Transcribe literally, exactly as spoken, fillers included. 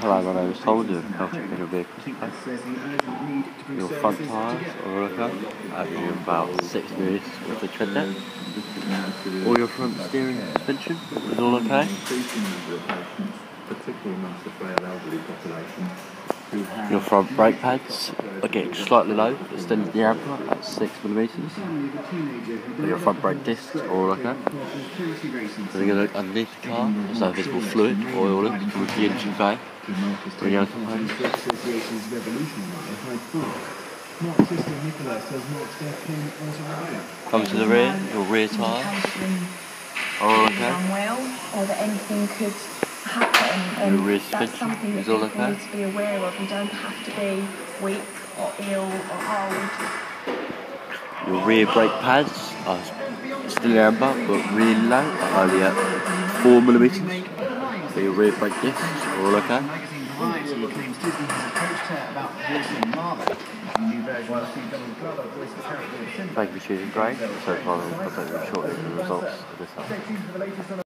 Hello, my name is Tom, doing Celtic Middle Vehicles today. Your front tyres are okay, averaging about six millimetres worth of tread depth. All your front steering suspension is all okay. Your front brake pads are getting slightly low, extended the amper at six millimetres. Your front brake discs are all okay. So you're going to look underneath the car, there's no visible fluid or oil leaks towards the engine bay. Bring out components. Come to the rear, your rear tyres are all okay. Or that anything could happen, and your rear that's something that people okay. need to be aware of. You don't have to be weak or ill or old. Your rear brake pads are still in amber, but really low, only at four millimetres. So your rear brake discs are all okay. Thank you for choosing Grey. So far, I'll update you shortly with the results of this album.